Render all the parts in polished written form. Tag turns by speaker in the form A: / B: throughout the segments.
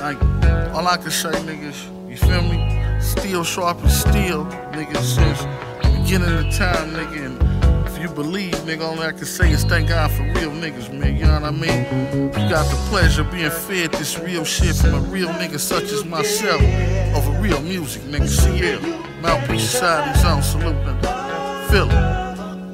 A: Like, all I can say, niggas, you feel me? Steel sharp as steel, niggas, since the beginning of time, nigga. And if you believe, nigga, all I can say is thank God for real niggas, man. You know what I mean? You got the pleasure of being fed this real shit from a real nigga such as myself over real music, nigga. CL, Mouthpiece Society's own. Salute, nigga. Feel it.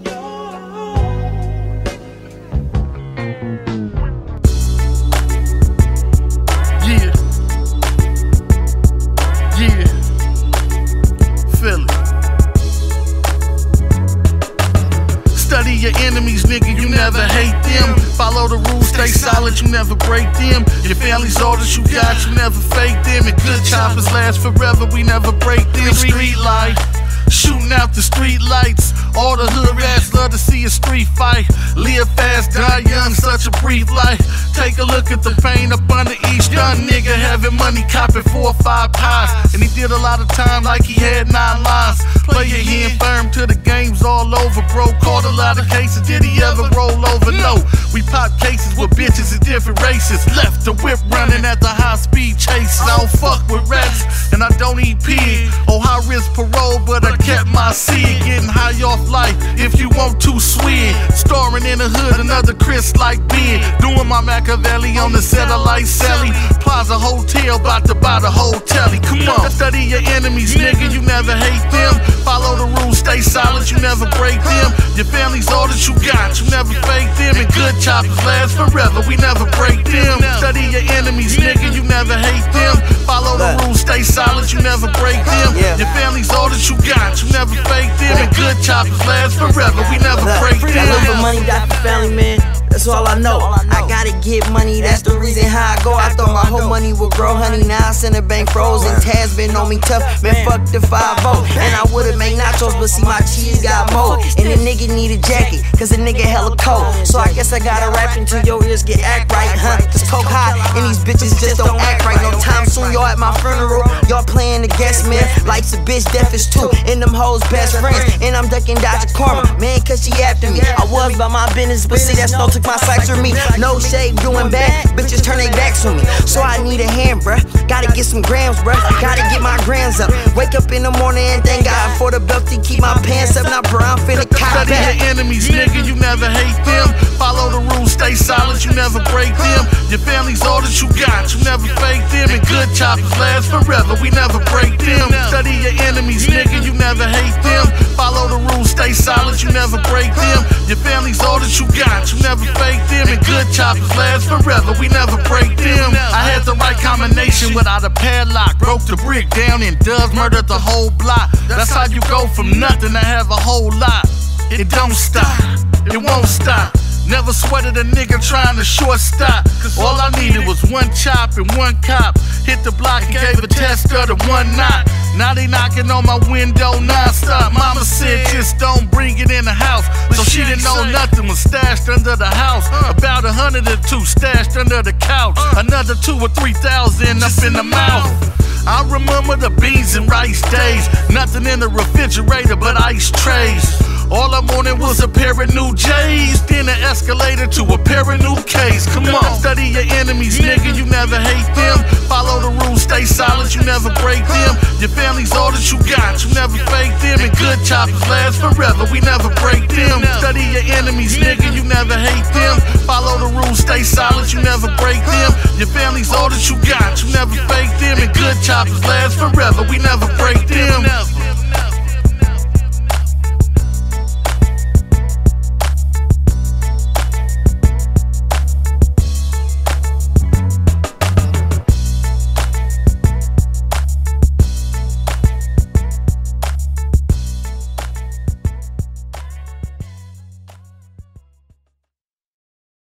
A: Study your enemies, nigga, you never hate them. Follow the rules, stay solid, you never break them. Your family's all that you got, you never fake them. And good choppers last forever, we never break them. Street life, shooting out the street lights. All the hood rats love to see a street fight. Live fast, die young, such a brief life. Take a look at the pain up under each young nigga having money, copping 4 or 5 pies. And he did a lot of time like he had 9 lives. Player, he infirm to the games all over, bro. Caught a lot of cases, did he ever roll over? No, we pop cases with bitches in different races. Left the whip running at the high speed chases. I don't fuck with rats, and I don't eat pig. Oh, high risk parole, but I kept my seed. Getting high off life, if you want to swing. Starring in the hood, another Chris like Ben. Doing my Machiavelli on the satellite celly. Plaza Hotel, about to buy the whole telly. Come on, study your enemies, nigga, you never hate them. Follow the rules, stay solid, you never break them. Your family's all that you got, you never fake them. And good choppers last forever, we never break them. Study your enemies, nigga, you never hate them. Follow the rules, stay solid, you never break them. Your family's all that you got, you never fake them. And good choppers last forever, we never break them.
B: I live for money, die for family, man. That's all I know. I gotta get money, that's the reason how I go. I thought my whole money would grow, honey. Now I send a bank frozen. Taz been on me tough, man. Fuck the 5-0. And I would've made nachos, but see my cheese got mold. And the nigga need a jacket, cause the nigga hella cold. So I guess I gotta rap until your ears get act right, huh? Just coke high, and these bitches just don't act right. No time soon, y'all at my funeral. Y'all playing the guest, man. Life's a bitch, death is too. And them hoes best friends. And I'm ducking Dodger karma, man, cause she after me. I was about my business, but see that's no took my sights from me. No shade, doing bad, bitches turn their backs on me. So I need a hand, bruh. Gotta get some grams, bruh. Gotta get my grams up. Wake up in the morning and thank God for the belt to keep my pants up. Now, bro, I'm finna cop
A: back. Study your enemies, nigga, you never hate them. Follow the rules, stay solid, you never break them. Your family's all that you got, you never fake them. And good choppers last forever, we never break them. Study your enemies, nigga, you never hate them. Follow the rules, stay solid, you never break them. Your family's all that you got, you never fake them. And good choppers last forever, we never break them. I had the right combination without a padlock. Broke the brick down and Dubs murdered the whole block. That's how you go from nothing to have a whole lot. It don't stop, it won't stop. Never sweated a nigga trying to short stop. All I needed was 1 chop and 1 cop. Hit the block and gave a test of the 1 knot. Now they knocking on my window non-stop. Mama said just don't bring it in the house. So she didn't know nothing was stashed under the house. About 102 stashed under the couch. Another 2,000 or 3,000 up in the mouth. I remember the beans and rice days. Nothing in the refrigerator but ice trays. All I wanted was a pair of new J's, then an escalator to a pair of new K's. Come on, study your enemies, nigga, you never hate them. Follow the rules, stay solid, you never break them. Your family's all that you got, you never fake them. And good choppers last forever, we never break them. Study your enemies, nigga, you never hate them. Follow the rules, stay solid, you never break them. Your family's all that you got, you never fake them. And good choppers last forever, we never break them.